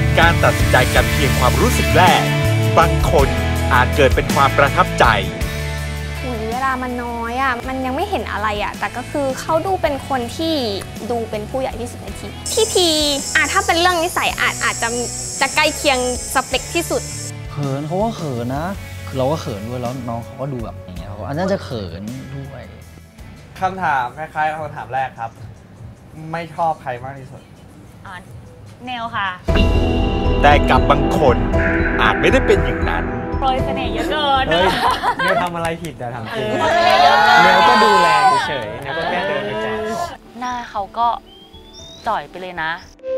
การตัดสินใจกันเพียงความรู้สึกแรกบางคนอาจเกิดเป็นความประทับใจเวลามันน้อยอ่ะมันยังไม่เห็นอะไรอ่ะแต่ก็คือเขาดูเป็นคนที่ดูเป็นผู้ใหญ่ที่สุดในทีมพี่พีถ้าเป็นเรื่องนิสัยอาจจะใกล้เคียงสเปคที่สุดเขินเขาก็เขินนะคือเราก็เขินด้วยแล้วน้องเขาก็ดูแบบอย่างเงี้ยเขาน่าจะเขินด้วยคำถามคล้ายๆคำถามแรกครับไม่ชอบใครมากที่สุดแนวค่ะแต่กับบางคนอาจไม่ได้เป็นอย่างนั้นโปรยเสน่ห์เยอะเกินเนวทำอะไรผิดแต่ทำจริงเนวก็ดูแลเฉยๆเนวก็แค่เดินไปแจกหน้าเขาก็จ่อยไปเลยนะ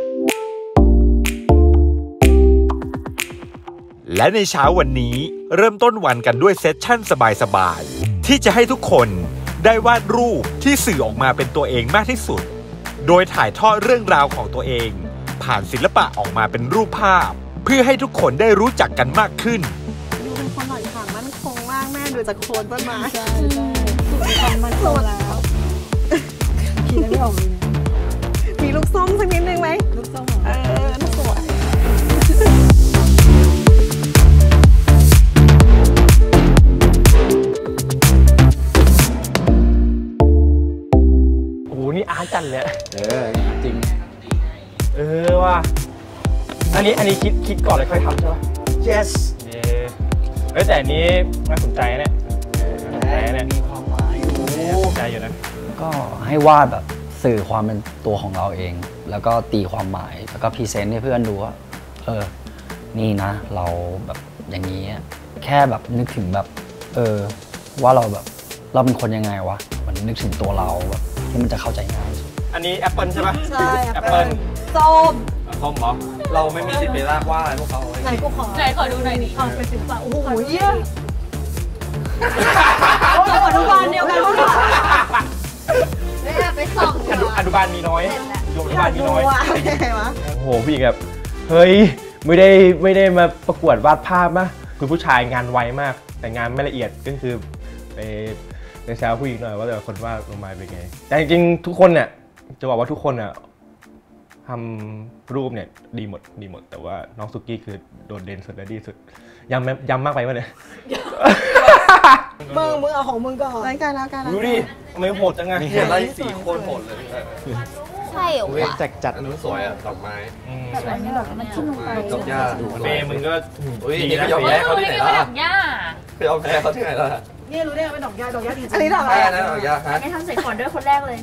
และในเช้าวันนี้เริ่มต้นวันกันด้วยเซสชั่นสบายๆที่จะให้ทุกคนได้วาดรูปที่สื่อออกมาเป็นตัวเองมากที่สุดโดยถ่ายทอดเรื่องราวของตัวเองผ่านศิลปะออกมาเป็นรูปภาพเพื่อให้ทุกคนได้รู้จักกันมากขึ้นดูเป็นคนหน่อยค่ะมั่นคงมากแม่ดูจากโคนต้นไม้ใช่มีความมั่นคงแล้วคิดไม่ออกเลยมีลูกส้มสักนิดนึงไหมลูกส้มน่าสวยนี่อาร์ตจันเลยจริงว่ะอันนี้คิดก่อนเลยค่อยทำใช่ป่ะ yes แต่อันนี้น่าสนใจเนี่ยมีความหมายสนใจอยู่นะก็ให้วาดแบบสื่อความเป็นตัวของเราเองแล้วก็ตีความหมายแล้วก็พรีเซนต์ให้เพื่อนดูว่านี่นะเราแบบอย่างนี้แค่แบบนึกถึงแบบว่าเราแบบเราเป็นคนยังไงวะมันนึกถึงตัวเราแบบที่มันจะเข้าใจง่ายอันนี้แอปเปิลใช่ปะใช่แอปเปิลส้มเหรอเราไม่มีสิทธิ์ไปลากว่าอะไรพวกเขาไหนกูขอดูหน่อยดิเป็นศิลปะโอ้โหเยี่ยมอนุบาลเดียวกันมั้งไม่ได้ไปส่องอนุบาลมีน้อยอนุบาลมีน้อยโอ้โหพี่แบบเฮ้ยไม่ได้มาประกวดวาดภาพนะคือผู้ชายงานไวมากแต่งานไม่ละเอียดก็คือไปแซวผู้หญิงหน่อยว่าแต่คนวาดลงมาเป็นไงแต่จริงๆทุกคนเนี่ยจะบอกว่าทุกคนเนี่ยทำรูปเนี่ยดีหมดแต่ว่าน้องสุกี้คือโดดเด่นสุดและดีสุดย้ำมากไปวะเนี่ยมึงเอาของมึงก่อนแล้วกันดูดิทำไมโหดจังไงไล่4 คนโหดเลยใช่เหรอวะจัดอันนู้นสวยดอกไม้แบบนี้แบบมันชิ้นลงไปดอกหญ้าเฟย์มึงก็ดีนะยอมแพ้เขาที่ไหนล่ะดอกหญ้ายอมแพ้เขาที่ไหนล่ะนี่รู้ได้ว่าดอกหญ้าจริงอันนี้ดอกอะไรนะดอกหญ้าฮะนี่ทำเสร็จก่อนด้วยคนแรกเลย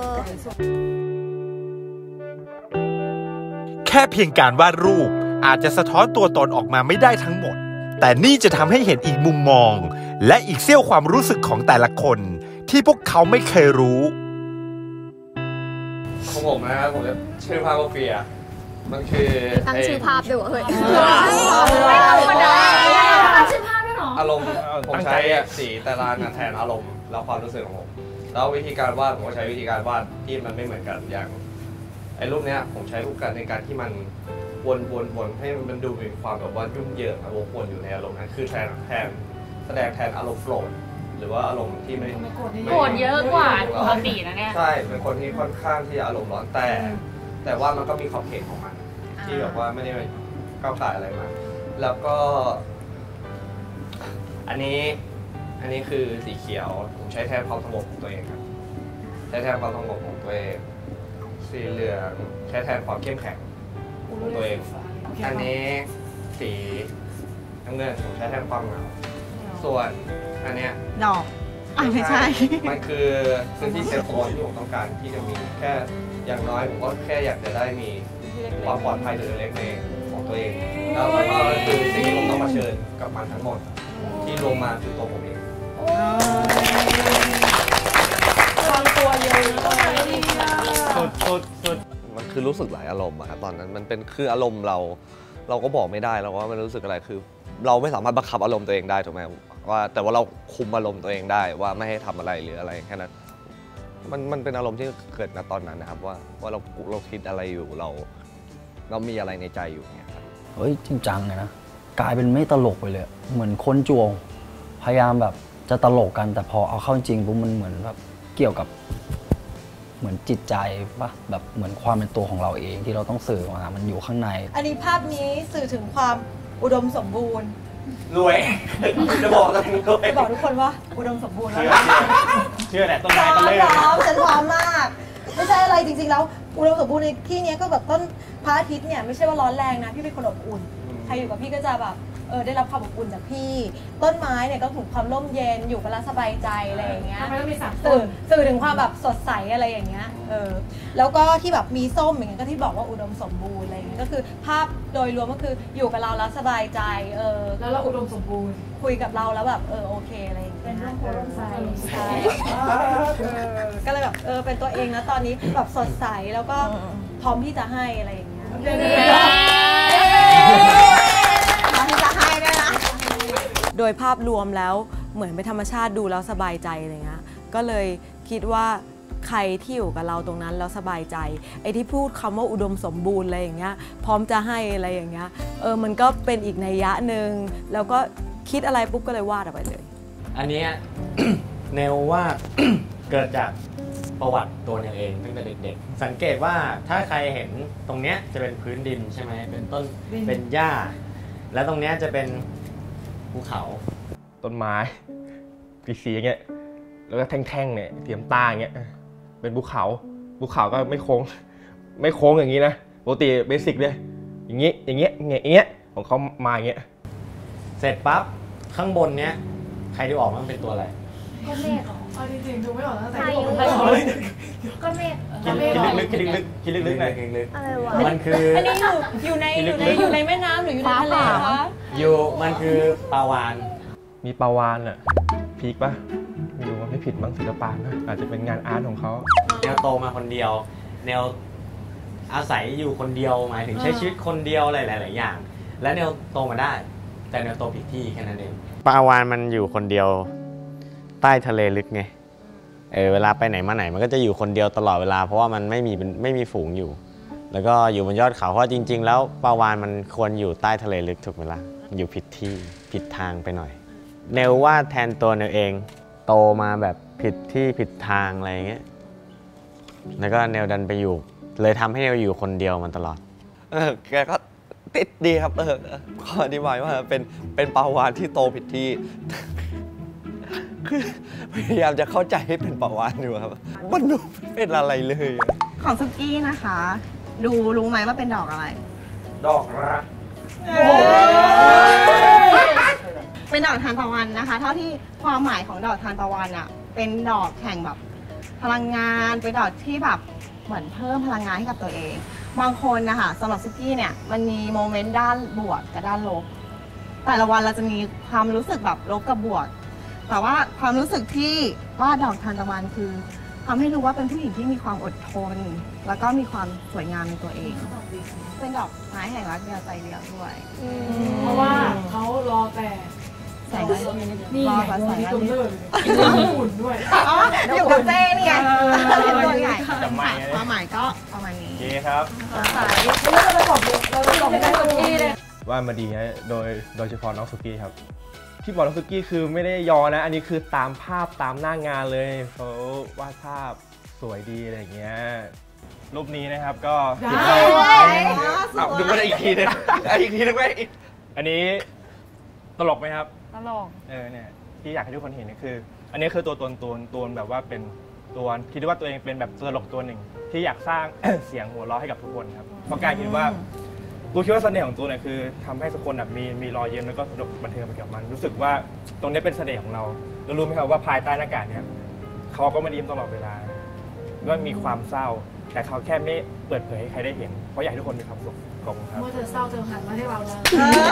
แค่เพียงการวาดรูปอาจจะสะท้อนตัวตนออกมาไม่ได้ทั้งหมดแต่นี่จะทำให้เห็นอีกมุมมองและอีกเสี้ยวความรู้สึกของแต่ละคนที่พวกเขาไม่เคยรู้ของผมนะครับผมจะชื่อภาพว่าเฟียมันคือตั้งชื่อภาพด้วยเฮ้ยไม่ธรรมดาตั้งชื่อภาพด้วยหรออารมณ์ผมใช้สีแต่ละแทนอารมณ์แล้วความรู้สึกของผมแล้ววิธีการวาดผมก็ใช้วิธีการวาดที่มันไม่เหมือนกันอย่างไอ้รูปเนี้ยผมใช้รูปการในการที่มันวนให้มันดูมีความแบบว่ายุ่งเหยิงวนอยู่ในอารมณ์นั้นคือแสดงแทนอารมณ์โกรธหรือว่าอารมณ์ที่ไม่โกรธเยอะกว่าปกตินะเนี่ยใช่เป็นคนที่ค่อนข้างที่จะอารมณ์ร้อนแต่ว่ามันก็มีขอบเขตของมันที่แบบว่าไม่ได้ก้าวไก่อะไรมาแล้วก็อันนี้คือสีเขียวผมใช้แทนความสงบของตัวเองครับใช้แทนความสงบของตัวเองสีเหลืองใช้แทนความเข้มแข็งของตัวเองอันนี้สีน้ำเงินผมใช้แทนความเหงาส่วนอันเนี้ยดอกไม่ใช่มันคือพื้นที่เซฟโซนที่ผมต้องการที่จะมีแค่อย่างน้อยผมก็แค่อยากจะได้มีความปลอดภัยเล็กๆในของตัวเองแล้วก็คือสิ่งที่ผมต้องมาเชิญกับมันทั้งหมดที่ลงมาคือตัวผมเองวางตัวเยอะสุดมันคือรู้สึกหลายอารมณ์อะครับตอนนั้นมันเป็นคืออารมณ์เราก็บอกไม่ได้เราว่ามันรู้สึกอะไรคือเราไม่สามารถบังคับอารมณ์ตัวเองได้ถูกไหมว่าแต่ว่าเราคุมอารมณ์ตัวเองได้ว่าไม่ให้ทำอะไรหรืออะไรแค่นั้นมันเป็นอารมณ์ที่เกิดณตอนนั้นนะครับว่าเราคิดอะไรอยู่เรามีอะไรในใจอยู่เนี่ยครับเฮ้ยจริงจังเลยนะกลายเป็นไม่ตลกไปเลยเหมือนคนจวงพยายามแบบจะตลกกันแต่พอเอาเข้าจริงปุ๊บมันเหมือนแบบเกี่ยวกับเหมือนจิตใจปะแบบเหมือนความเป็นตัวของเราเองที่เราต้องสื่อมามันอยู่ข้างในอันนี้ภาพนี้สื่อถึงความอุดมสมบูรณ์รวยจะบอกตัวเองรวยจะบอกทุกคนว่าอุดมสมบูรณ์แล้วเชื่อแหละต้นพร้ไม้อมก็เลยฉันพร้อมมาก ไม่ใช่อะไรจริงๆแล้วอุดมสมบูรณ์ในที่นี้ก็แบบต้นพระอาทิตย์เนี่ยไม่ใช่ว่าร้อนแรงนะพี่เป็นคนอบอุ่นใครอยู่กับพี่ก็จะแบบได้รับความอบอุ่นจากพี่ต้นไม้เนี่ยก็ถึงความร่มเย็นอยู่กันแล้วสบายใจอะไรอย่างเงี้ยสื่อถึงความแบบสดใสอะไรอย่างเงี้ยแล้วก็ที่แบบมีส้มอย่างเงี้ยก็ที่บอกว่าอุดมสมบูรณ์อะไรอย่างเงี้ยก็คือภาพโดยรวมก็คืออยู่กับเราแล้วสบายใจแล้วเราอุดมสมบูรณ์คุยกับเราแล้วแบบโอเคอะไรอย่างเงี้ยเป็นร่มโพล่มใสใช่ก็เลยแบบเป็นตัวเองนะตอนนี้แบบสดใสแล้วก็พร้อมที่จะให้อะไรอย่างเงี้ยโดยภาพรวมแล้วเหมือนเป็นธรรมชาติดูแล้วสบายใจอะไรเงี้ยก็เลยคิดว่าใครที่อยู่กับเราตรงนั้นแล้วสบายใจไอ้ที่พูดคำว่าอุดมสมบูรณ์อะไรอย่างเงี้ยพร้อมจะให้อะไรอย่างเงี้ยมันก็เป็นอีกนัยยะหนึ่งแล้วก็คิดอะไรปุ๊บก็เลยวาดออกไปเลยอันนี้ แนวว่า เกิดจากประวัติตัวเนวเองตั้งแต่เด็กๆสังเกตว่าถ้าใครเห็นตรงเนี้ยจะเป็นพื้นดินใช่ไหมเป็นต้นเป็นหญ้าแล้วตรงเนี้ยจะเป็นภูเขาต้นไม้สีอย่างเงี้ยแล้วก็แท่งๆเนี่ยเสียมตาอย่างเงี้ยเป็นภูเขาก็ไม่โค้งอย่างนี้นะปกติเบสิกเลยอย่างเงี้ยของเขามาอย่างเงี้ยเสร็จปั๊บข้างบนเนี้ยใครดูออกมันเป็นตัวอะไรก้อนเมฆเอาจริงๆดูไม่ออกตั้งแต่ที่ผมก้อนเมฆคิดลึกหน่อยอะไรวะมันคืออันนี้อยู่ในแม่น้ำหรืออยู่ในทะเลคะมันคือปลาวาฬมีปลาวาฬอ่ะพีคปะไม่รู้ว่าไม่ผิดมั้งศิลปะนะอาจจะเป็นงานอาร์ตของเขาแนวโตมาคนเดียวแนวอาศัยอยู่คนเดียวหมายถึงใช้ชีวิตคนเดียวหลายๆอย่างและแนวโตมาได้แต่แนวโตผิดที่แค่นั้นเองปลาวาฬมันอยู่คนเดียวใต้ทะเลลึกไงเวลาไปไหนมาไหนมันก็จะอยู่คนเดียวตลอดเวลาเพราะว่ามันไม่มีฝูงอยู่แล้วก็อยู่บนยอดเขาเพราะจริงๆแล้วปลาวาฬมันควรอยู่ใต้ทะเลลึกถูกไหมล่ะอยู่ผิดที่ผิดทางไปหน่อยแนวว่าแทนตัวแนวเองโตมาแบบผิดที่ผิดทางอะไรอย่างเงี้ยแล้วก็แนวดันไปอยู่เลยทำให้แนวอยู่คนเดียวมันตลอดแกก็ติดดีครับขออธิบายว่าเป็นปลาวาฬที่โตผิดที่คือพยายามจะเข้าใจให้เป็นปลาวาฬอยู่ครับมันดูเป็นอะไรเลยของซุกี้นะคะรู้ไหมว่าเป็นดอกอะไรดอกรักเป็นดอกทานตะวันนะคะเท่าที่ความหมายของดอกทานตะวันอ่ะเป็นดอกแห่งแบบพลังงานเป็นดอกที่แบบเหมือนเพิ่มพลังงานให้กับตัวเองบางคนนะคะสำหรับซุกี้เนี่ยมันมีโมเมนต์ด้านบวกกับด้านลบแต่ละวันเราจะมีความรู้สึกแบบลบกับบวกแต่ว่าความรู้สึกที่ว่าดอกทานตะวันคือทำให้รู้ว่าเป็นผู้หญิงที่มีความอดทนแล้วก็มีความสวยงามในตัวเองเป็นดอกไม้แห่งรักเดียวใจเดียวด้วยเพราะว่าเขารอแต่แสงนี่รอแต่แสงอาทิตย์อุ่นด้วยอยู่กับเจ้นี่ไงตัวใหญ่ความหมายก็ประมาณนี้โอเคครับเราจะบอกไม่ได้ทุกที่เลยว่ามาดีนะโดยเฉพาะน้องสุกี้ครับที่บอกน้องสุกี้คือไม่ได้ยอนะอันนี้คือตามภาพตามหน้างานเลยเขาวาดภาพสวยดีอะไรอย่างเงี้ยรูปนี้นะครับก็ดูมาอีกทีนึงไหมอันนี้ตลกไหมครับตลกเนี่ยที่อยากให้ทุกคนเห็นคืออันนี้คือตัวตนแบบว่าเป็นตัวคิดว่าตัวเองเป็นแบบตลกตัวหนึ่งที่อยากสร้าง เสียงหัวเราะให้กับทุกคนครับเพราะการคิดว่ากูคิดว่าเสน่ห์ของตัวเนี่ยคือทำให้ทุกคนแบบมีรอยยิ้มแล้วก็สนุกบันเทิงไปกับมันรู้สึกว่าตรงนี้เป็นเสน่ห์ของเราแล้วรู้ไหมครับว่าภายใต้หน้ากากเนี่ยเขาก็ไม่ยิ้มตลอดเวลาก็มีความเศร้าแต่เขาแค่ไม่เปิดเผยให้ใครได้เห็นเพราะอยากให้ทุกคนมีความสุขขอบคุณครับเมื่อเธอเศร้าเธอหันมาให้เราแล้ว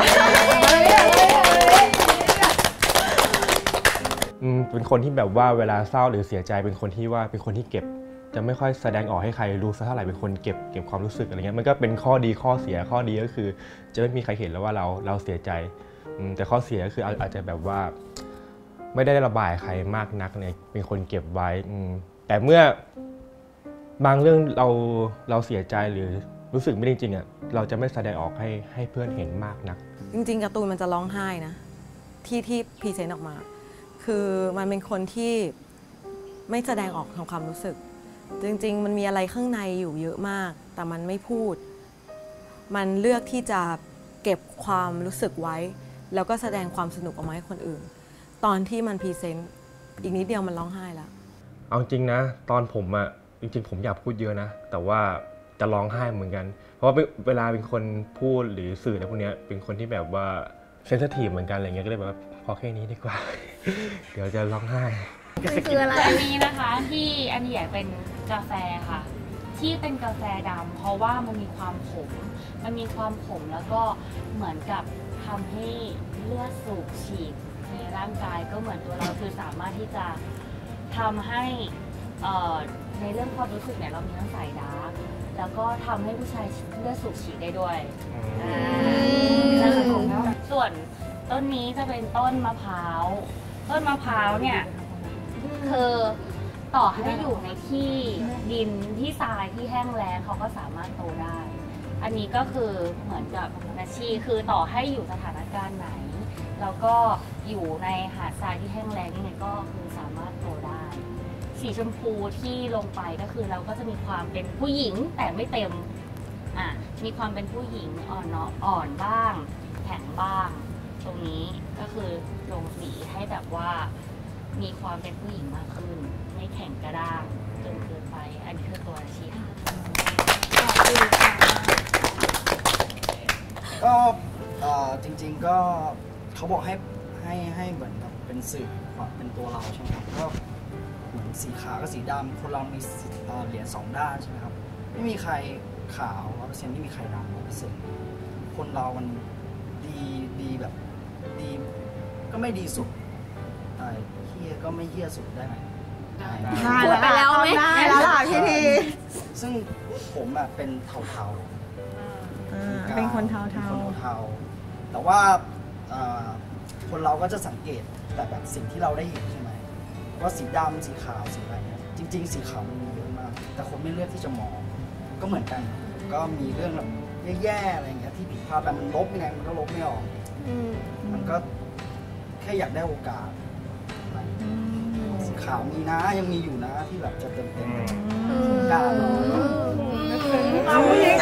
เป็นคนที่แบบว่าเวลาเศร้าหรือเสียใจเป็นคนที่เก็บจะไม่ค่อยแสดงออกให้ใครรู้สักเท่าไหร่เป็นคนเก็บความรู้สึกอะไรเงี้ยมันก็เป็นข้อดีข้อเสียข้อดีก็คือจะไม่มีใครเห็นแล้วว่าเราเสียใจแต่ข้อเสียก็คืออาจจะแบบว่าไม่ได้ระบายใครมากนักเนี่ยเป็นคนเก็บไว้แต่เมื่อบางเรื่องเราเสียใจหรือรู้สึกไม่จริงเราจะไม่แสดงออกให้เพื่อนเห็นมากนักจริงๆการ์ตูนมันจะร้องไห้นะที่พรีเซนต์ออกมาคือมันเป็นคนที่ไม่แสดงออกของความรู้สึกจริงๆมันมีอะไรข้างในอยู่เยอะมากแต่มันไม่พูดมันเลือกที่จะเก็บความรู้สึกไว้แล้วก็แสดงความสนุกออกมาให้คนอื่นตอนที่มันพรีเซนต์อีกนิดเดียวมันร้องไห้แล้วเอาจริงนะตอนผมอะจริงๆผมอยากพูดเยอะนะแต่ว่าจะร้องไห้เหมือนกันเพราะเวลาเป็นคนพูดหรือสื่ออะไรพวกนี้เป็นคนที่แบบว่าเซนซิทีฟเหมือนกันอะไรเงี้ยก็เลยแบบพอแค่นี้ดีกว่า เดี๋ยวจะร้องไห้คืออะไรอันนี้นะคะที่อันนี้เป็นกาแฟค่ะที่เป็นกาแฟดำเพราะว่ามันมีความขมแล้วก็เหมือนกับทำให้เลือดสูบฉีดในร่างกายก็เหมือนตัวเราคือสามารถที่จะทำให้ในเรื่องความรู้สึกเนี่ยเรามีทั้งสายดาร์กแล้วก็ทำให้ผู้ชายเลือดสูบฉีดได้ด้วยส่วนต้นนี้จะเป็นต้นมะพร้าวเนี่ยคือต่อให้อยู่ในที่ดินที่ทรายที่แห้งแล้งเขาก็สามารถโตได้อันนี้ก็คือเหมือนกับนาชีคือต่อให้อยู่สถานการณ์ไหนแล้วก็อยู่ในหาดทรายที่แห้งแล้งยังไงก็คือสามารถโตได้สีชมพูที่ลงไปก็คือเราก็จะมีความเป็นผู้หญิงแต่ไม่เต็มมีความเป็นผู้หญิงอ่อนบ้างแข็งบ้างตรงนี้ก็คือลงสีให้แบบว่ามีความเป็นผู้หญิงมากขึ้นไม่แข็งกระด้างจนเกินไปอันนี้คือตัวอาชีพก็จริงๆก็เขาบอกให้เหมือนแบบเป็นสื่อเป็นตัวเราใช่ไหมครับก็เหมือนสีขาวกับสีดำคนเรามีเหรียญ2 ด้านใช่ไหมครับไม่มีใครขาว100%ไม่มีใครดำ100%คนเรามันดีแบบดีก็ไม่ดีสุดเฮี้ยก็ไม่เฮี้ยสุดได้ไหมพูดไปแล้วไหมได้แล้วล่ะพี่ทีซึ่งผมเป็นเทาๆเป็นคนเทาๆแต่ว่าคนเราก็จะสังเกตแต่แบบสิ่งที่เราได้เห็นใช่ไหมว่าสีดำสีขาวสีอะไรเนี่ยจริงๆสีขาวมันมีเยอะมากแต่คนไม่เลือกที่จะมองก็เหมือนกันก็มีเรื่องแบบแย่ๆอะไรอย่างเงี้ยที่ผิดพลาดแต่มันลบยังไงมันก็ลบไม่ออกมันก็แค่อยากได้โอกาสสีขาวมีนะยังมีอยู่นะที่แบบจะเต็มๆกล้าเอาผู้หญิง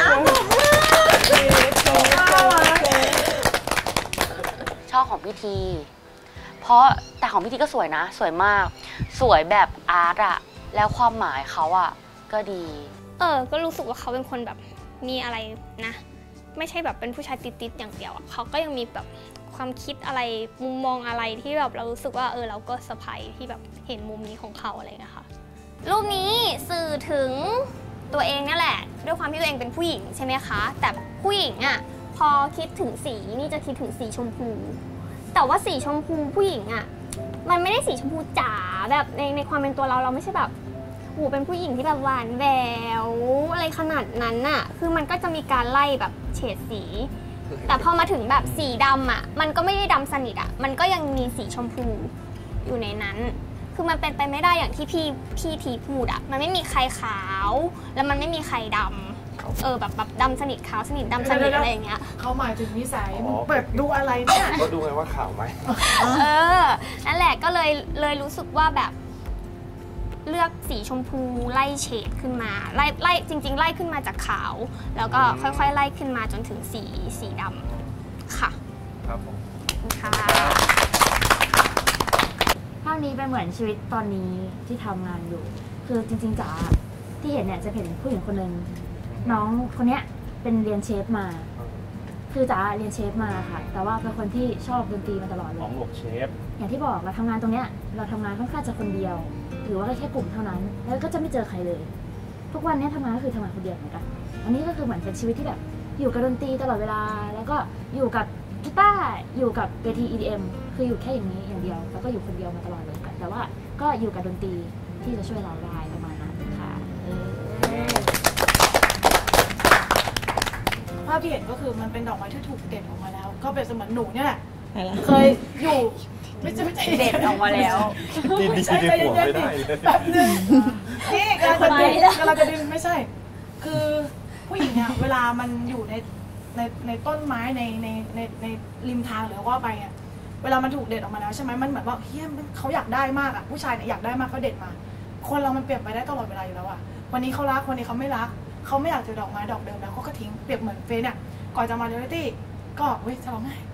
ชอบของพี่ทีเพราะแต่ของพี่ทีก็สวยนะสวยมากสวยแบบอาร์ตอะแล้วความหมายเขาอะก็ดีก็รู้สึกว่าเขาเป็นคนแบบมีอะไรนะไม่ใช่แบบเป็นผู้ชายติดๆอย่างเดียวเขาก็ยังมีแบบความคิดอะไรมุมมองอะไรที่แบบเรารู้สึกว่าเราก็เซอร์ไพรส์ที่แบบเห็นมุมนี้ของเขาอะไรนะคะรูปนี้สื่อถึงตัวเองนี่แหละด้วยความที่ตัวเองเป็นผู้หญิงใช่ไหมคะแต่ผู้หญิงอะพอคิดถึงสีนี่จะคิดถึงสีชมพูแต่ว่าสีชมพูผู้หญิงอะมันไม่ได้สีชมพูจ๋าแบบในความเป็นตัวเราไม่ใช่แบบเป็นผู้หญิงที่แบบหวานแหววอะไรขนาดนั้นน่ะคือมันก็จะมีการไล่แบบเฉดสีแต่พอมาถึงแบบสีดำอ่ะมันก็ไม่ได้ดำสนิทอ่ะมันก็ยังมีสีชมพูอยู่ในนั้นคือมันเป็นไปไม่ได้อย่างที่พี่ทีพูดอ่ะมันไม่มีใครขาวแล้วมันไม่มีใครดำแบบดำสนิทขาวสนิทดำสนิทอะไรอย่างเงี้ยเขาหมายถึงนิสัยเปิดดูอะไรเนี่ยก็ดูไงว่าขาวไหมนั่นแหละก็เลยรู้สึกว่าแบบเลือกสีชมพูไล่เฉดขึ้นมาไล่จริงๆไล่ขึ้นมาจากขาวแล้วก็ค่อยๆไล่ขึ้นมาจนถึงสีดำค่ะครับผมค่ะภาพนี้เป็นเหมือนชีวิตตอนนี้ที่ทำงานอยู่คือจริงๆจ๋าที่เห็นเนี่ยจะเห็นผู้หญิงคนหนึ่งน้องคนนี้เป็นเรียนเชฟมาคือจ๋าเรียนเชฟมาค่ะแต่ว่าเป็นคนที่ชอบดนตรีมาตลอดเลยของหลบเชฟอย่างที่บอกเราทำงานตรงเนี้ยเราทำงานค่อนข้างจะคนเดียวหรือว่าแค่กลุ่มเท่านั้นแล้วก็จะไม่เจอใครเลยทุกวันนี้ทำงานก็คือทำงานคนเดียวเหมือนกันอันนี้ก็คือเหมือนเป็นชีวิตที่แบบอยู่กับดนตรีตลอดเวลาแล้วก็อยู่กับกีตาร์อยู่กับเวที EDM คืออยู่แค่อย่างนี้อย่างเดียวแล้วก็อยู่คนเดียวมาตลอดเลยแต่ว่าก็อยู่กับดนตรีที่จะช่วยเราได้ประมาณนั้นค่ะภาพที่เห็นก็คือมันเป็นดอกไม้ที่ถูกเด็ดออกมาแล้วก็เป็นเสมือนหนูเนี่ยแหละเคยอยู่ไม่ใช่เด็ดออกมาแล้วไม่ใช่ใจเย็นๆแบบนึงนี่กำลังจะดึงไม่ใช่คือผู้หญิงเนี่ยเวลามันอยู่ในต้นไม้ในริมทางหรือว่าไปเนี่ยเวลามันถูกเด็ดออกมาแล้วใช่ไหมมันเหมือนว่าเฮียเขาอยากได้มากอ่ะผู้ชายเนี่ยอยากได้มากเขาเด็ดมาคนเรามันเปลี่ยนไปได้ตลอดเวลาอยู่แล้วอ่ะวันนี้เขารักวันนี้เขาไม่รักเขาไม่อยากเจอดอกไม้ดอกเดิมแล้วก็ทิ้งเปรียบเหมือนเฟซเนี่ยก่อนจะมาเรียลลิตี้ก็เว้ยจะร้องไห้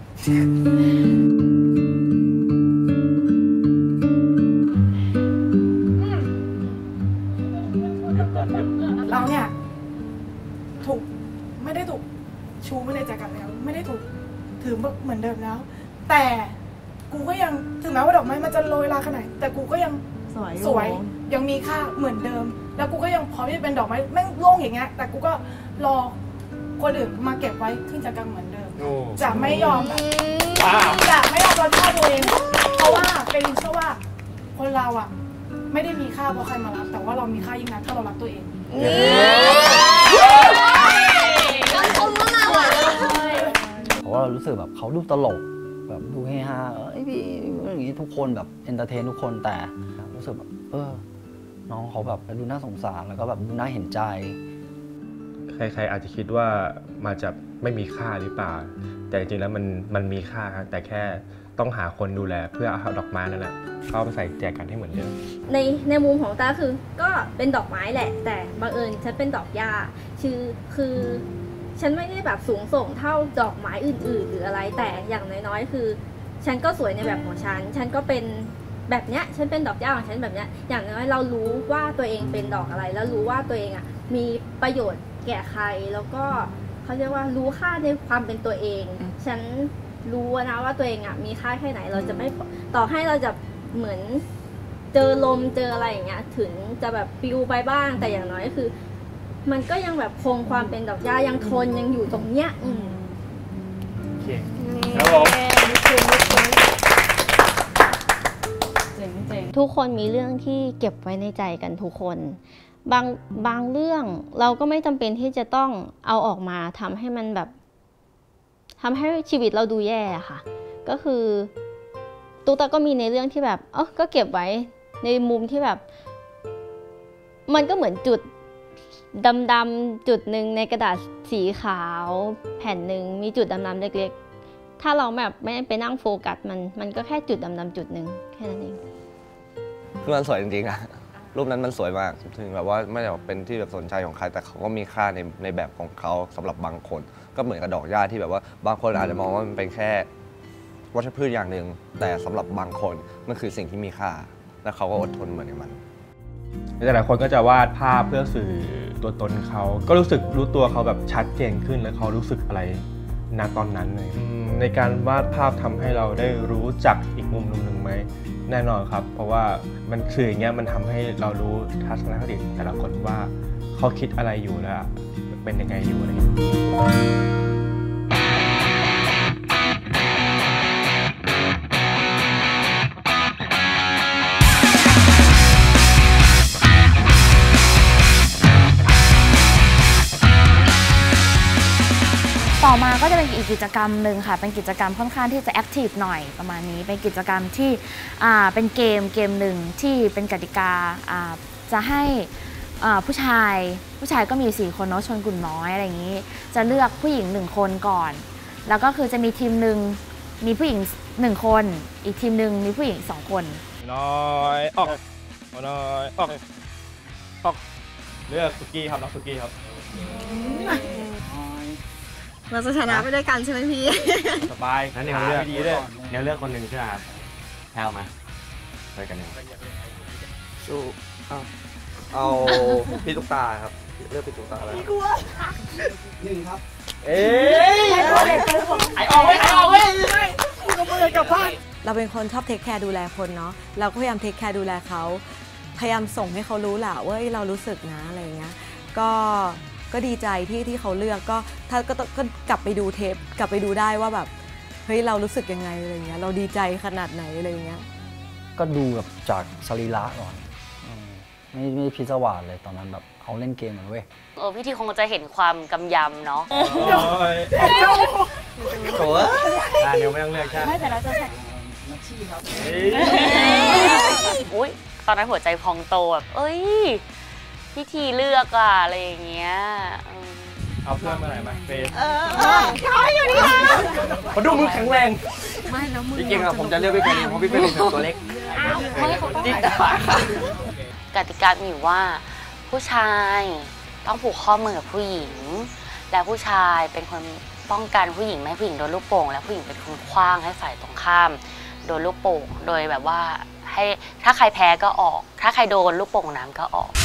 เราเนี่ยถูกไม่ได้ถูกชูไม่ได้จากกันแล้วไม่ได้ถูกถือเหมือนเดิมแล้วแต่กูก็ยังถึงแม้ว่าดอกไม้มันจะโรยราขนาดแต่กูก็ยังสวยยังมีค่าเหมือนเดิมแล้วกูก็ยังพร้อมที่จะเป็นดอกไม้แม่งโล่งอย่างเงี้ยแต่กูก็รอคนอื่นมาเก็บไว้ขึ้นจากกันเหมือนเดิมจะไม่ยอมจะไม่ยอมลดค่าตัวเองเพราะว่าเป็นเชื่อว่าคนเราอ่ะไม่ได้มีค่าเพราะใครมารักแต่ว่าเรามีค่ายิ่งนักถ้าเรารักตัวเองเพราะว่าเรารู้สึกแบบเขาดูตลกแบบดูเฮฮาพี่อย่างนี้ทุกคนแบบเอนเตอร์เทนทุกคนแต่รู้สึกแบบน้องเขาแบบดูน่าสงสารแล้วก็แบบดูน่าเห็นใจใครๆอาจจะคิดว่ามันจะไม่มีค่าหรือเปล่าแต่จริงๆแล้วมันมีค่าครับแต่แค่ต้องหาคนดูแลเพื่อเอาดอกไม้นั่นแหละเข้าไปใส่แจกันให้เหมือนเดิมในมุมของตาคือก็เป็นดอกไม้แหละแต่บังเอิญฉันเป็นดอกหญ้าคือฉันไม่ได้แบบสูงส่งเท่าดอกไม้อื่นๆหรืออะไรแต่อย่างน้อยๆคือฉันก็สวยในแบบของฉันก็เป็นแบบเนี้ยฉันเป็นดอกหญ้าของฉันแบบเนี้ยอย่างน้อยเรารู้ว่าตัวเองเป็นดอกอะไรแล้วรู้ว่าตัวเองอ่ะมีประโยชน์แก่ใครแล้วก็เขาเรียกว่ารู้ค่าในความเป็นตัวเองฉันรู้นะว่าตัวเองอ่ะมีค่าแค่ไหนเราจะไม่ต่อให้เราจะเหมือนเจอลมเจออะไรอย่างเงี้ยถึงจะแบบปิวไปบ้างแต่อย่างน้อยคือมันก็ยังแบบคงความเป็นดอกหญ้ายังทนยังอยู่ตรงเนี้ยโอเคครับผมทุกคนมีเรื่องที่เก็บไว้ในใจกันทุกคนบางเรื่องเราก็ไม่จำเป็นที่จะต้องเอาออกมาทำให้มันแบบทำให้ชีวิตเราดูแย่ค่ะก็คือตุ๊กตาก็มีในเรื่องที่แบบก็เก็บไว้ในมุมที่แบบมันก็เหมือนจุดดำๆจุดหนึ่งในกระดาษสีขาวแผ่นหนึ่งมีจุดดำๆเล็กๆถ้าเราแบบไม่ไปนั่งโฟกัสมันก็แค่จุดดำๆจุดหนึ่งแค่นั้นเองคือมันสวยจริงๆอะรูปนั้นมันสวยมากถึงแบบว่าไม่ได้เป็นที่แบบสนใจของใครแต่เขาก็มีค่าในแบบของเขาสำหรับบางคนก็เหมือนกับดอกหญ้าที่แบบว่าบางคนอาจจะมองว่ามันเป็นแค่วัชพืชอย่างหนึ่งแต่สำหรับบางคนมันคือสิ่งที่มีค่าและเขาก็อดทนเหมือนมันแต่หลายคนก็จะวาดภาพเพื่อสื่อตัวตนเขาก็รู้ตัวเขาแบบชัดเจนขึ้นและเขารู้สึกอะไรณตอนนั้นเลยในการวาดภาพทำให้เราได้รู้จักอีกมุมหนึ่งไหมแน่นอนครับเพราะว่ามันสื่ออย่างเงี้ยมันทำให้เรารู้ทัศนคติแต่ละคนว่าเขาคิดอะไรอยู่และเป็นยังไงอยู่อะไรอย่างเงี้ยต่อมาก็จะเป็นอีกกิจกรรมหนึ่งค่ะเป็นกิจกรรมค่อนข้างที่จะแอคทีฟหน่อยประมาณนี้เป็นกิจกรรมที่เป็นเกมหนึ่งที่เป็นกติกาจะให้ผู้ชายก็มี4คนเนาะชนกลุ่มน้อยอะไรอย่างนี้จะเลือกผู้หญิง1คนก่อนแล้วก็คือจะมีทีมหนึ่งมีผู้หญิง1คนอีกทีมหนึ่งมีผู้หญิง2คนน้อยออกน้อยออกเลือกสุกี้ครับน้องสุกี้ครับเราจะชนะไปด้วยกันใช่ไหมพี่สบายนั่นเองเลือกดีด้วยเลือกคนหนึ่งใช่ไหมครับแพลวมาด้วยกันสู้เอาพี่ตุ๊กตาครับเลือกพี่ตุ๊กตาแล้วพี่กลัว1ครับไอออกเว้ยก็ไม่ได้กลับบ้านเราเป็นคนชอบเทคแคร์ดูแลคนเนาะเราก็พยายามเทคแคร์ดูแลเขาพยายามส่งให้เขารู้แหละว่าเรารู้สึกนะอะไรเงี้ยก็ดีใจที่เขาเลือกก็ถ้าก็กลับไปดูเทปกลับไปดูได้ว่าแบบเฮ้ยเรารู้สึกยังไงอะไรเงี้ยเราดีใจขนาดไหนอะไรเงี้ยก็ดูแบบจากสรีระก่อนไม่พิศวาสเลยตอนนั้นแบบเขาเล่นเกมกันเว้ยพี่ทีคงจะเห็นความกำยำเนาะโถ่เดี๋ยวไม่ต้องเลือกใช่ไม่แต่เราจะแข่งนักชี้ครับอุ้ยตอนนั้นหัวใจพองโตแบบพี่ทีเลือกอะไรอย่างเงี้ยเอาเพื่อนมาไหนมาเฟสเขาอยู่นี่นะเขาดูมือแข็งแรงไม่แล้วมือจริงๆผมจะเลือกพี่เป็นเพราะพี่เป็นตัวเล็กไม่เขาต้องกติกามีว่าผู้ชายต้องผูกข้อมือกับผู้หญิงและผู้ชายเป็นคนป้องกันผู้หญิงไม่ให้ผู้หญิงโดนลูกโป่งและผู้หญิงเป็นคนขว้างให้ฝ่ายตรงข้ามโดนลูกโป่งโดยแบบว่าให้ถ้าใครแพ้ก็ออกถ้าใครโดนลูกโป่งน้ำก็ออก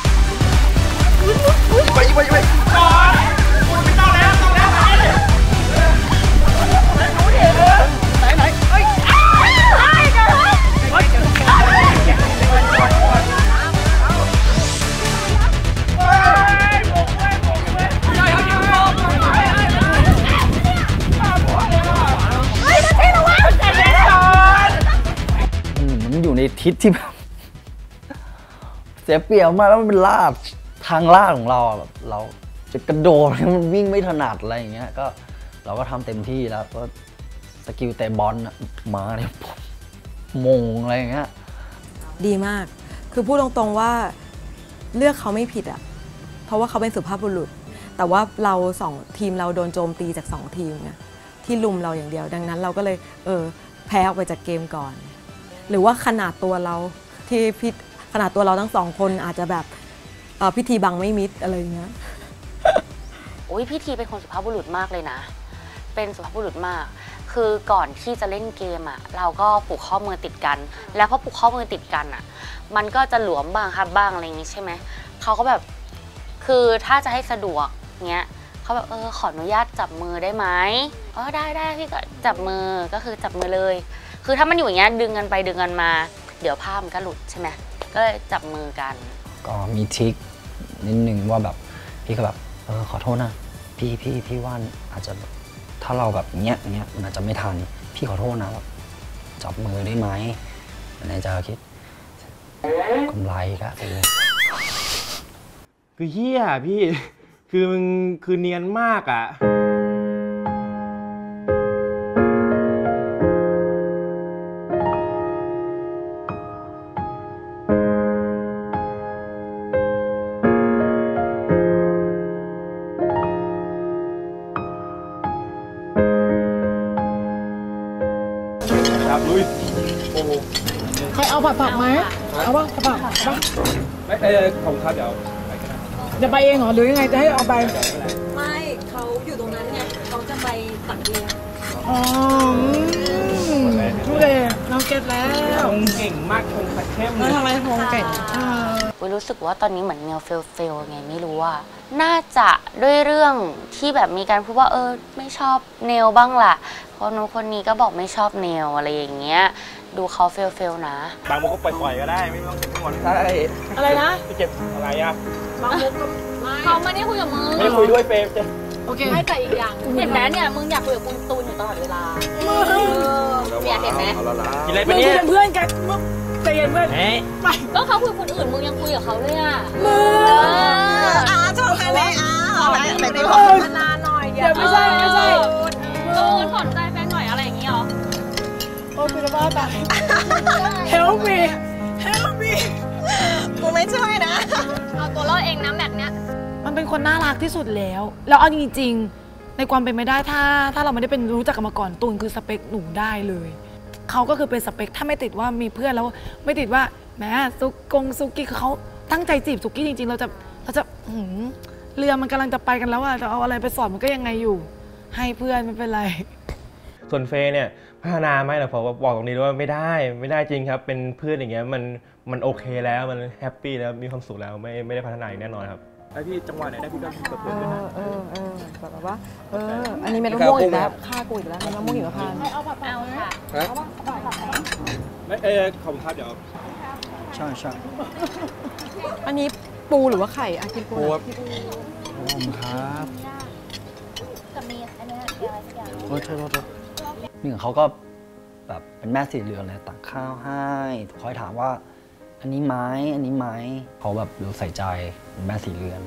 มันอยู่ในทิศที่แบบเสียเปรียบมากแล้วมันเป็นลาดทางลาดของเราแบบเราจะกระโดดมันวิ่งไม่ถนัดอะไรอย่างเงี้ยก็เราก็ทำเต็มที่แล้วก็สกิลเตะบอลมาเนี่ยมงอะไรอย่างเงี้ยดีมากคือพูดตรงๆว่าเลือกเขาไม่ผิดอ่ะเพราะว่าเขาเป็นสุภาพบุรุษแต่ว่าเรา2 ทีมเราโดนโจมตีจาก2 ทีมไงที่ลุมเราอย่างเดียวดังนั้นเราก็เลยแพ้ออกไปจากเกมก่อนหรือว่าขนาดตัวเราที่ขนาดตัวเราทั้ง2 คนอาจจะแบบพิธีบังไม่มิดอะไรอย่างเงี้ยโอ้ยพี่ทีเป็นคนสุภาพบุรุษมากเลยนะเป็นสุภาพบุรุษมากคือก่อนที่จะเล่นเกมอ่ะเราก็ผูกข้อมือติดกันแล้วพอผูกข้อมือติดกันอ่ะมันก็จะหลวมบ้างครับบ้างอะไรอย่างงี้ใช่ไหมเขาก็แบบคือถ้าจะให้สะดวกเงี้ยเขาแบบขออนุญาตจับมือได้ไหมได้พี่ก็จับมือก็คือจับมือเลยคือถ้ามันอยู่อย่างเงี้ยดึงกันไปดึงกันมาเดี๋ยวผ้ามันก็หลุดใช่ไหมก็เลยจับมือกันก็มีทริคนิดนึงว่าแบบพี่ก็แบบขอโทษนะพี่ว่าอาจจะถ้าเราแบบเนี้ยมันอาจจะไม่ทันพี่ขอโทษนะแบบจับมือได้ไหมในใจคิดกำไรก็คือเหี้ยพี่คือมึงคือเนียนมากอ่ะใครเอาผักไหมเอาป่ะผักไม่ของครับเดี๋ยวไปกันจะไปเองเหรอหรือยังไงจะให้เอาไปไม่เขาอยู่ตรงนั้นไงเขาจะไปตักเองทุเรศเราเก็ตแล้วเก่งมากชงผัดเข้มทำไมชงเก่งรู้สึกว่าตอนนี้เหมือนเนลเฟลไงไม่รู้ว่าน่าจะด้วยเรื่องที่แบบมีการพูดว่าไม่ชอบเนลบ้างล่ะคนนี้ก็บอกไม่ชอบเนลอะไรอย่างเงี้ยดูเขาเฟลนะบางมุกก็ปล่อยก็ได้ไม่ต้องเก็บทั้งหมดใช่อะไรนะจะเก็บอะไรอ่ะบางมุกก็เขาไม่ได้คุยกับมึงไม่คุยด้วยเฟมโอเคให้แต่อีกอย่างเห็นไหมเนี่ยมึงอยากคุยกับคุณตูนอยู่ตลอดเวลาเนี่ยเห็นไหมกินอะไรไปเนี่ยเพื่อนกันใจเย็นเพื่อนก็เขาคุยคนอื่นมึงยังคุยกับเขาเลยอ่ะชอบกันเลยแต่ขอพัฒนาหน่อยอย่าไม่ใช่ตูนสนใจแฟนหน่อยอะไรอย่างงี้หรอโอ้คุณบ้าตาย help me กูไม่ช่วยนะเอาตัวรอดเองนะแบบเนี้ยมันเป็นคนน่ารักที่สุดแล้วเอาจริงๆในความเป็นไม่ได้ถ้าเราไม่ได้เป็นรู้จักกันมาก่อนตูนคือสเปคหนูได้เลยเขาก็คือเป็นสเปคถ้าไม่ติดว่ามีเพื่อนแล้วไม่ติดว่าแม้ซุกี้คือเขาตั้งใจจีบซุกี้จริงๆเราจะเรือมันกำลังจะไปกันแล้วอะจะเอาอะไรไปสอนมันก็ยังไงอยู่ให้เพื่อนไม่เป็นไรส่วนเฟย์เนี่ยพัฒนาไหมล่ะผมบอกตรงนี้ว่าไม่ได้จริงครับเป็นเพื่อนอย่างเงี้ยมันโอเคแล้วมันแฮปปี้แล้วมีความสุขแล้วไม่ได้พัฒนาอีกแน่นอนครับไอพี่จังหวะไหนได้พี่ก็เปิดเผยด้วยนะแบบว่าอันนี้เม็ดมะม่วงอีกแล้วฆ่ากูอีกแล้วเม็ดมะม่วงหิมพานต์เอาผักเอาค่ะไม่ขอบคุณครับเดี๋ยวใช่อันนี้ปูหรือว่าไข่กินปูครับกับมีอันนี้อะไรสักอย่างโทษนี่เขาก็แบบเป็นแม่สีเหลืองเลยตักข้าวให้คอยถามว่าอันนี้ไม้เขาแบบดูใส่ใจเป็นแม่สีเหลือง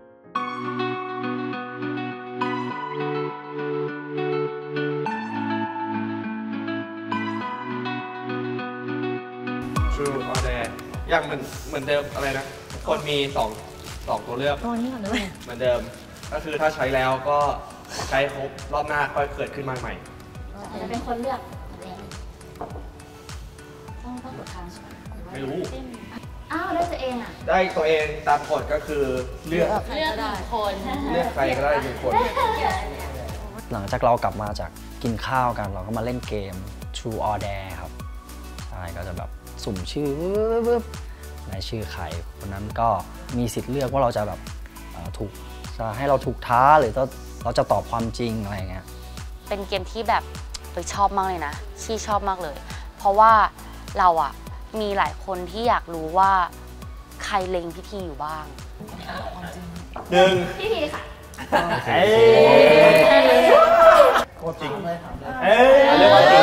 ชูออเดย์ยังเหมือนเดิมอะไรนะคนมี2ตัวเลือกเหมือนเดิมก็คือถ้าใช้แล้วก็ใช้ครบรอบหน้าค่อยเกิดขึ้นมาใหม่จะเป็นคนเลือกไม่รู้อ้าวได้ตัวเองอ่ะได้ตัวเองตามกฎก็คือเลือกเลือก1 คนเลือกใครก็ได้1 คนหลังจากเรากลับมาจากกินข้าวกันเราก็มาเล่นเกม True or Dare ครับใช่ก็จะแบบสุ่มชื่อในชื่อใครคนนั้นก็มีสิทธิ์เลือกว่าเราจะแบบถูกจะให้เราถูกท้าหรือเราจะตอบความจริงอะไรเงี้ยเป็นเกมที่แบบชอบมากเลยนะชี่ชอบมากเลยเพราะว่าเราอะมีหลายคนที่อยากรู้ว่าใครเล็งพิธีอยู่บ้างพิธีค่ะโคตรจริงเลยถามเลยเรื่องจริง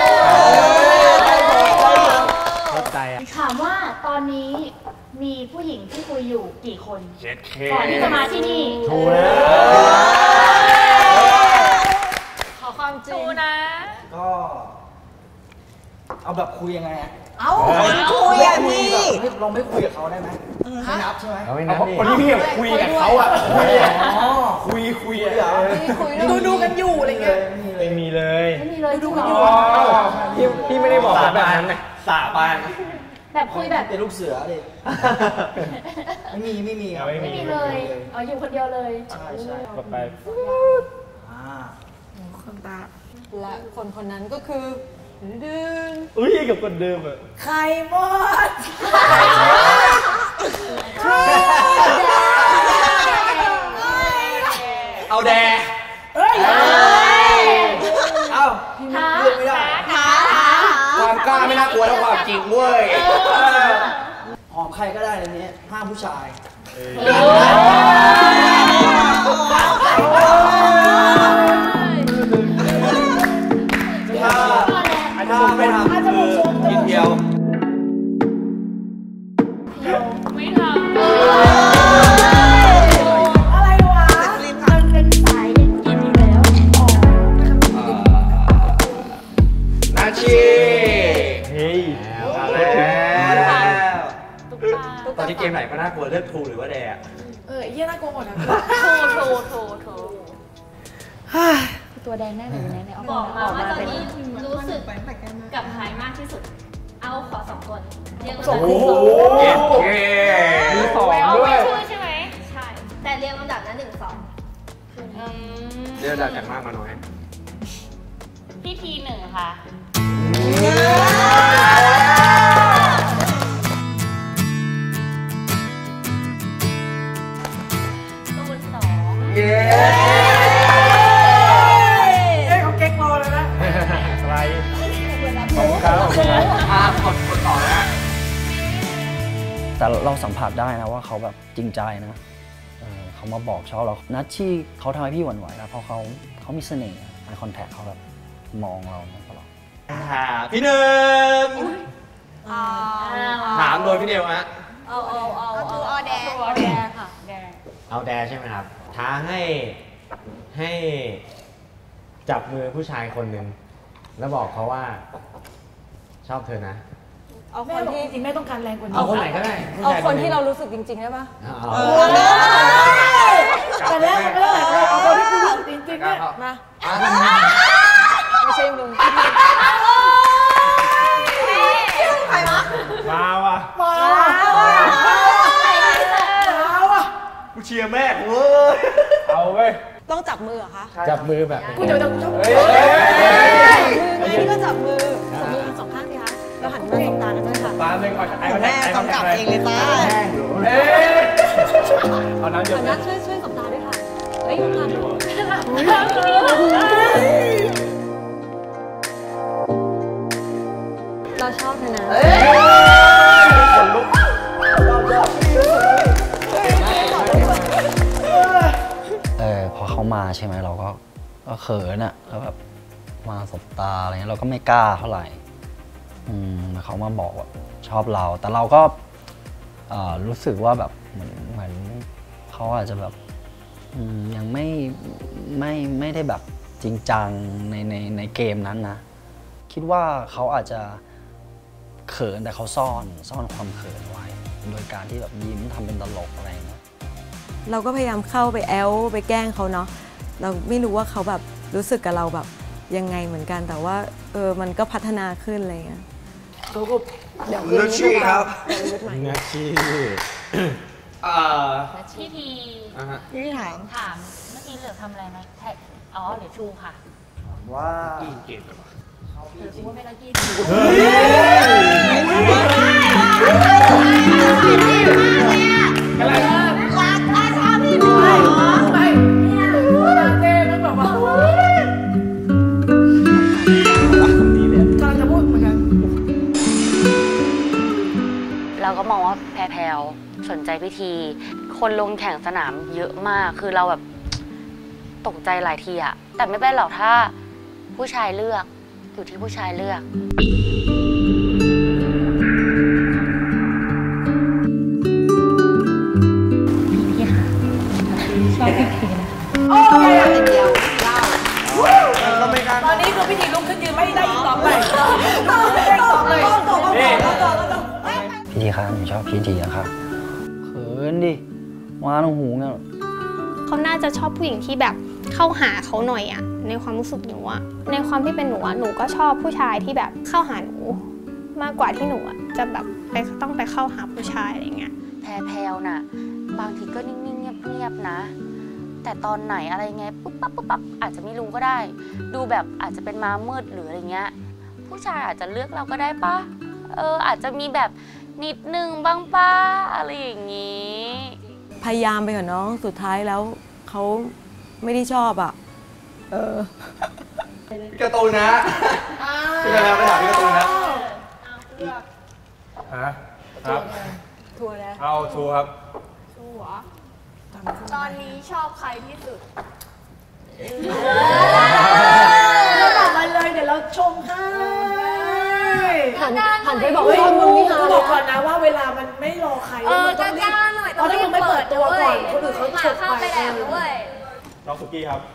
เข้าใจอ่ะถามว่าตอนนี้มีผู้หญิงที่คุยอยู่กี่คนก่อนที่จะมาที่นี่ถูกแล้วขอความจริงนะก็เอาแบบคุยยังไงอะเอาคุยอะพี่ลองไม่คุยกับเขาได้ไหมไม่นับใช่ไหมคนที่พี่คุยกับเขาอ่ะคุยอ่ะดูกันอยู่อะไรเงี้ยไม่มีเลยดูกันอยู่พี่ไม่ได้บอกแบบนั้นนะสาบานแบบคุยแบบเป็นลูกเสือดิไม่มีเลยอยู่คนเดียวเลยใช่ไปคนตาและคนนั้นก็คือดึงกับคนเดิมอะใครหมดเอาแดเอาเลือกไม่ได้ความกล้าไม่น่ากลัวเท่าความจริงเว้ยหอมใครก็ได้ในนี้ห้ามผู้ชายถ้าไม่ทำคือกินเดียวไม่ทำอะไรวะมันเป็นสายเล่นกินอยู่แล้วนาชีตอนที่เกมไหนก็น่ากลัวเลือกทูหรือว่าแดร์เยี่ยน่ากลัวหมดนะโถตัวแดงแน่เลยในออกบอกมาว่าตอนนี้รู้สึกกับใครมากที่สุดเอาขอ2 คนเรียกว่า2 มี2ด้วยใช่ไหมใช่แต่เรียงลำดับนะ1 2 เรียงลำดับจากมากมาน้อยพี่ที1ค่ะตูน2 เขาเก๊กรอเลยนะอะไรกดต่อแล้วแต่เราสัมผัสได้นะว่าเขาแบบจริงใจนะเขามาบอกชอบเรานัดที่เขาทำให้พี่หวั่นไหวนะเพราะเขามีเสน่ห์ไอคอนแทคเขาแบบมองเราตลอดพี่1ถามโดยพี่เดียวฮะเอาแดงค่ะเอาแดใช่ไหมครับท้าให้จับมือผู้ชายคนหนึ่งแล้วบอกเขาว่าชอบเธอนะเอาคนที่จริงไม่ต้องการแรงกว่านี้เอาคนไหนก็ได้เอาคนที่เรารู้สึกจริงๆได้ปะแต่แรกมันไม่ได้เอาคนที่รู้สึกจริงๆเนี่ยมาไม่ใช่มึงใครวะมาว่ะกูเชียร์แม่เว้ยเอาเว้ยต้องจับมือเหรอคะจับมือแบบกูจะจับมือนี่ก็จับมือ2 ข้างสิคะเราหันมาสบตากันด้วยค่ะตาหนึ่งแม่กำกับเองเลยตาเอาน้ำเดี๋ยวนัดช่วยสบตาด้วยค่ะเฮ้ยทำเราชอบเธอนะพอเขามาใช่ไหมเราก็เขินอะแล้วแบบมาสบตาอะไรเงี้ยเราก็ไม่กล้าเท่าไหร่เขามาบอกว่าชอบเราแต่เราก็รู้สึกว่าแบบเหมือนเขาอาจจะแบบยังไม่ได้แบบจริงจังในเกมนั้นนะคิดว่าเขาอาจจะเขินแต่เขาซ่อนความเขินไว้โดยการที่แบบยิ้มทำเป็นตลกอะไรเงี้ยเราก็พยายามเข้าไปแอลไปแกล้งเขาเนาะเราไม่รู้ว่าเขาแบบรู้สึกกับเราแบบยังไงเหมือนกันแต่ว่ามันก็พัฒนาขึ้นอะไรเงี้ยเขาก็เลือกชื่อครับเลือกชื่อพี่ทีพี่ถามเมื่อกี้เหลือทำอะไรไหมอ๋อเหลือชูค่ะว่าเหลือชูว่าไม่ละกี้อะไรรักราชาพี่ไม่ไม่เนี่ยเต้มันแบบว่ากำลังจะพูดเหมือนกันเราก็มองว่าแพรวสนใจพิธีคนลงแข่งสนามเยอะมากคือเราแบบตกใจหลายทีอะแต่ไม่เป็นหรอกถ้าผู้ชายเลือกอยู่ที่ผู้ชายเลือกพี่ค่ะชอบพิธีนะคะโอ้ยเดียวตอนนี้คือพิธีลุกขึ้นยืนไม่ได้อีกต่อไปพี่ทีครับหนูชอบพี่ทีนะครับเขินดิมาตรงหูเนี่ยเขาน่าจะชอบผู้หญิงที่แบบเข้าหาเขาหน่อยอะในความรู้สึกหนูอะในความที่เป็นหนูอะหนูก็ชอบผู้ชายที่แบบเข้าหาหนูมากกว่าที่หนูอะจะแบบต้องไปเข้าหาผู้ชายอะไรเงี้ยแพรวน่ะบางทีก็นิ่งๆเงียบๆนะแต่ตอนไหนอะไรไงปุ๊บปั๊บอาจจะไม่รู้ก็ได้ดูแบบอาจจะเป็นม้ามืดหรืออะไรเงี้ยผู้ชายอาจจะเลือกเราก็ได้ปะอาจจะมีแบบนิดนึงบ้างป้าอะไรอย่างงี้พยายามไปกับน้องสุดท้ายแล้วเขาไม่ได้ชอบอ่ะพี่การ์ตูนนะพี่การ์ตูนไปถามพี่การ์ตูนนะครับทัวร์แล้วเอาทัวร์ครับชัวตอนนี้ชอบใครที่สุดเราตอบมาเลยเดี๋ยวเราชมให้หันไปบอกว่ามึงนี่ฮะบอกก่อนนะว่าเวลามันไม่รอใครมันต้องรีบเพราะถ้ามึงไม่เปิดตัวก่อนคนอื่นเขาฉกไปน้องสุกี้ครับ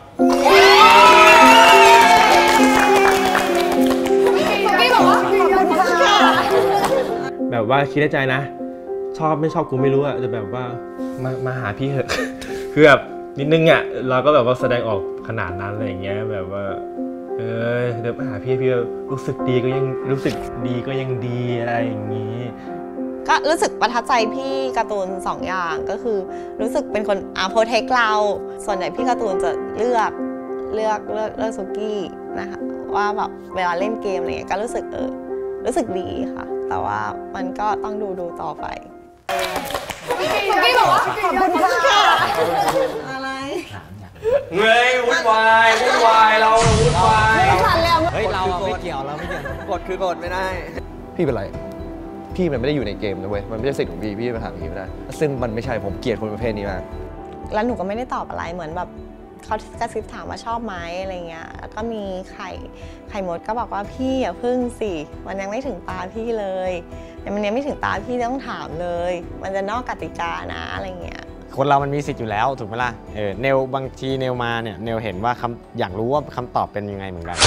สุกี้บอกว่าขอบคุณค่ะแบบว่าคิดในใจนะชอบไม่ชอบกูไม่รู้อะแต่แบบว่ามาหาพี่เถอะ คือแบบนิดนึงอะเราก็แบบว่าแสดงออกขนาดนั้นอะไรอย่างเงี้ยแบบว่าเดี๋ยวมาหาพี่รู้สึกดีก็ยังดีอะไรอย่างงี้ก็รู้สึกประทับใจพี่การ์ตูน2 อย่างก็คือรู้สึกเป็นคนโปรเทคเราส่วนใหญ่พี่การ์ตูนจะเลือกสุกี้นะคะว่าแบบเวลาเล่นเกมอะไรเงี้ยก็รู้สึกดีค่ะแต่ว่ามันก็ต้องดูต่อไปสุกี้บอกว่าขอบคุณค่ะอะไรเงยวุ่นวายเราวุ่นวายเฮ้ยเราไม่เกี่ยวกดคือกดไม่ได้พี่เป็นไรพี่มันไม่ได้อยู่ในเกมนะเว้ยมันไม่ใช่สิทธิ์ของพี่ไปถามอย่างนี้ไม่ได้ซึ่งมันไม่ใช่ผมเกลียดคนประเภทนี้มากแล้วหนูก็ไม่ได้ตอบอะไรเหมือนแบบเขากระซิบถามว่าชอบไหมอะไรเงี้ยแล้วก็มีไข่มดก็บอกว่าพี่อย่าพึ่งสิมันยังไม่ถึงตาพี่เลยมันยังไม่ถึงตาพี่ต้องถามเลยมันจะนอกกติกานะอะไรเงี้ยคนเรามันมีสิทธิ์อยู่แล้วถูกไหมล่ะเนลบางทีเนลมาเนี่ยเนลเห็นว่าอยากรู้ว่าคำตอบเป็นยังไงเหมือนกัน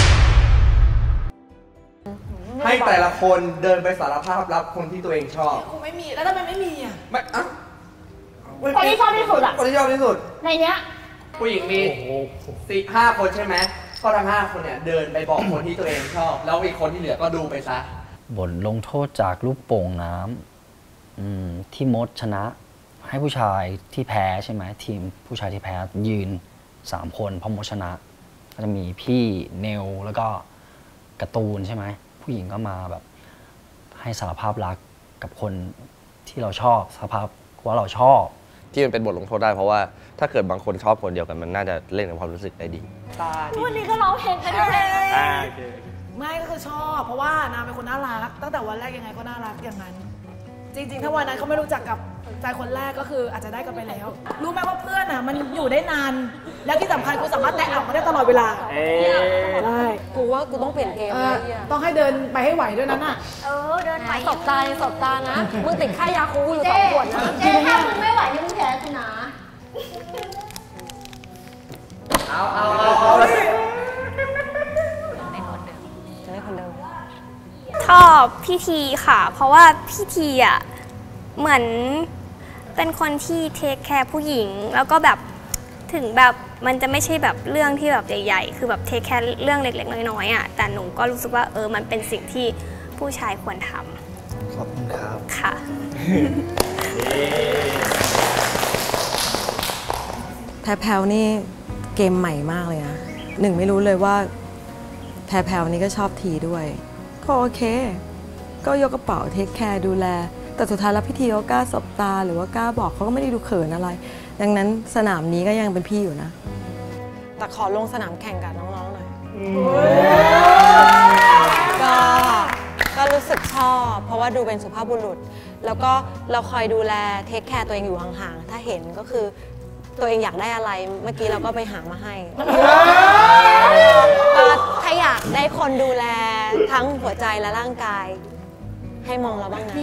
ให้แต่ละคนเดินไปสารภาพรับคนที่ตัวเองชอบกูไม่มีแล้วทำไมไม่มีอ่ะไม่คนที่ชอบที่สุดอะคนที่ชอบที่สุดในเนี้ยผู้หญิงมี5 คนใช่ไหมก็ทั้ง5 คนเนี่ยเดินไปบอกคนที่ตัวเองชอบแล้วอีกคนที่เหลือก็ดูไปซะบทลงโทษจากลูกโป่งน้ำที่มดชนะให้ผู้ชายที่แพ้ใช่ไหมทีมผู้ชายที่แพ้ยืน3 คนเพราะมดชนะก็จะมีพี่เนลแล้วก็การ์ตูนใช่ไหมผู้หญิงก็มาแบบให้สารภาพรักกับคนที่เราชอบสารภาพว่าเราชอบที่มันเป็นบทลงโทษได้เพราะว่าถ้าเกิดบางคนชอบคนเดียวกันมันน่าจะเล่นกับความรู้สึกได้ดีวันนี้ก็ร้องเพลงกันด้วยไม่ก็คือชอบเพราะว่านางเป็นคนน่ารักตั้งแต่วันแรกยังไงก็น่ารักอย่างนั้นจริงๆถ้าวันนั้นเขาไม่รู้จักกับใจคนแรกก็คืออาจจะได้กันไปแล้วรู้ไหมว่าเพื่อนอ่ะมันอยู่ได้นานแล้วที่สำคัญกูสามารถแตะอับมาได้ตลอดเวลาได้กูว่ากูต้องเปลี่ยนเกมต้องให้เดินไปให้ไหวด้วยนั้นอ่ะเดินไปสบตานะมึงติดค่ายาคูอยู่2 ขวดนะเจ๊ถ้ามึงไม่ไหวมึงแพ้กูนะเอาชอบพี่ทีค่ะเพราะว่าพี่ทีอ่ะเหมือนเป็นคนที่เทคแคร์ผู้หญิงแล้วก็แบบถึงแบบมันจะไม่ใช่แบบเรื่องที่แบบใหญ่ๆคือแบบเทคแคร์เรื่องเล็กๆน้อยๆอ่ะแต่หนูก็รู้สึกว่ามันเป็นสิ่งที่ผู้ชายควรทำขอบคุณครับค่ะแพรวนี่เกมใหม่มากเลยนะหนึ่งไม่รู้เลยว่าแพรวนี่ก็ชอบทีด้วยก็โอเคก็ยกกระเป๋าเทคแคร์ดูแลแต่สุดท้ายแล้วพี่ทีก็กล้าสบตาหรือว่ากล้าบอกเขาก็ไม่ได้ดูเขินอะไรดังนั้นสนามนี้ก็ยังเป็นพี่อยู่นะแต่ขอลงสนามแข่งกับน้องๆหน่อยก็รู้สึกชอบเพราะว่าดูเป็นสุภาพบุรุษแล้วก็เราคอยดูแลเทคแคร์ตัวเองอยู่ห่างๆถ้าเห็นก็คือตัวเองอยากได้อะไรเมื่อกี้เราก็ไปหามาให้ถ้าอยากได้คนดูแลทั้งหัวใจและร่างกายให้มองเราบ้างนะ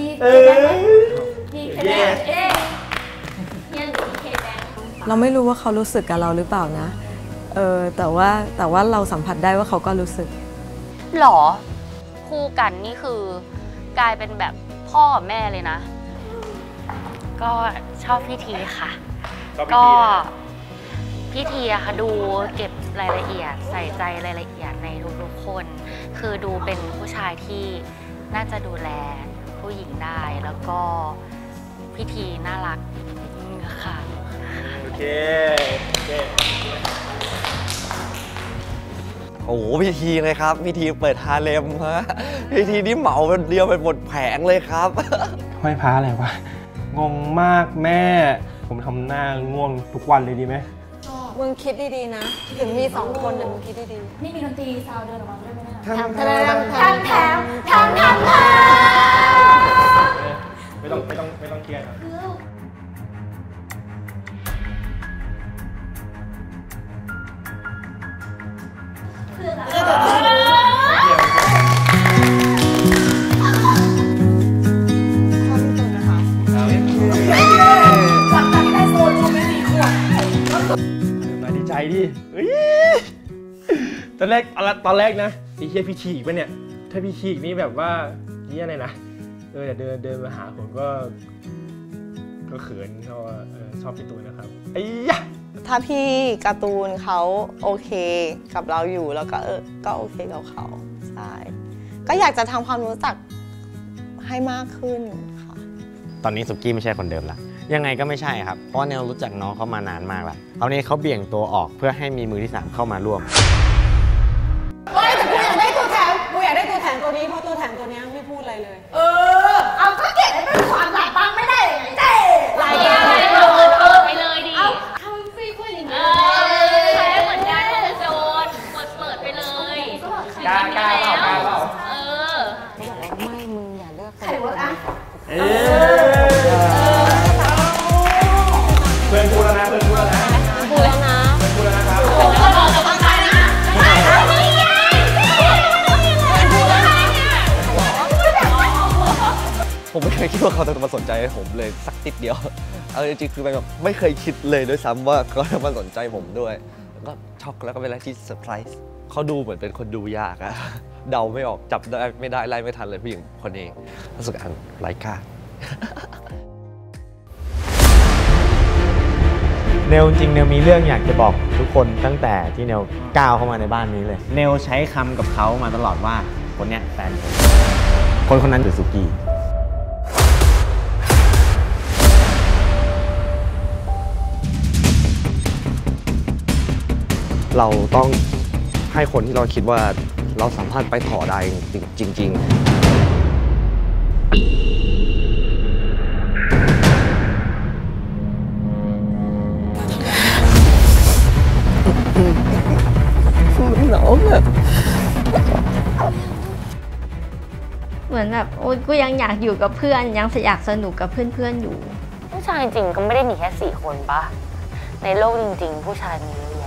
เราไม่รู้ว่าเขารู้สึกกับเราหรือเปล่านะแต่ว่าเราสัมผัสได้ว่าเขาก็รู้สึกหรอคู่กันนี่คือกลายเป็นแบบพ่อกับแม่เลยนะก็ชอบพี่ทีค่ะก็พี่ทีอะค่ะดูเก็บรายละเอียดใส่ใจรายละเอียดในทุกๆคนคือดูเป็นผู้ชายที่น่าจะดูแลผู้หญิงได้แล้วก็พี่ทีน่ารักค่ะโอเคโอ้โหพี่ทีเลยครับพี่ทีเปิดฮาเลมฮะพี่ทีนี่เหมาเป็นเดียวเป็นหมดแผงเลยครับห้อยพระอะไรวะงงมากแม่ผมทำหน้าง่วงทุกวันเลยดีไหมมึงคิดดีๆนะถึงมี2 คนแต่มึงคิดดีๆนี่มีดนตรีซาวเดินออกมาด้วยไหมคะทำไม่ต้องเครียดครับมาดีใจดิตอนแรกนะไอ้เฮียพี่ฉีกปะเนี่ยถ้าพี่ฉีกนี่แบบว่าเฮียอะไรนะแต่เดินมาหาผมก็เขินเพราะว่าชอบพี่ตูนนะครับไอ้ยะถ้าพี่การ์ตูนเขาโอเคกับเราอยู่แล้วก็ก็โอเคกับเขาใช่ก็อยากจะทำความรู้จักให้มากขึ้นค่ะตอนนี้สุกี้ไม่ใช่คนเดิมละยังไงก็ไม่ใช่ครับเพราะเนลรู้จักน้องเขามานานมากแล้วตอนนี้เขาเบี่ยงตัวออกเพื่อให้มีมือที่3เข้ามาร่วมแต่กูอยากได้ตัวแทนตัวนี้เพราะตัวแทนตัวนี้ไม่พูดอะไรเลยเอาก็เก็บให้เป็นความหลับบ้างไม่ได้เจ๊ไล่ไปเลยดิทำฟรีคุยอย่างนี้ใช้เหมือนได้โจรเปิดไปเลยกล้าไม่มึงอย่าเลือกใครวะเพื่อนพูดแล้วนะพูดแล้วนะครับผมก็บอกกับใครนะผมไม่เคยคิดว่าเขาจะมาสนใจผมเลยสักนิดเดียวเอาจริงๆคือแบบไม่เคยคิดเลยด้วยซ้ำว่าเขาจะมาสนใจผมด้วยแล้วก็ช็อกแล้วก็เป็นอะไรที่เซอร์ไพรส์เขาดูเหมือนเป็นคนดูยากอะเดาไม่ออกจับได้ไม่ได้ไล่ไม่ทันเลยผู้หญิงคนนี้รู้สึกอันไร้ค่าเนลจริงเนลมีเรื่องอยากจะบอกทุกคนตั้งแต่ที่เนลก้าวเข้ามาในบ้านนี้เลยเนลใช้คำกับเขามาตลอดว่าคนเนี้ยแฟนคนนั้นคือสุกี้เราต้องให้คนที่เราคิดว่าเราสามารถไปต่อได้จริงน้องอะเหมือนแบบโอ๊ยกูยังอยากอยู่กับเพื่อนยังอยากสนุกกับเพื่อนๆอยู่ผู้ชายจริงๆก็ไม่ได้มีแค่4 คนปะในโลกจริงๆผู้ชายมีเย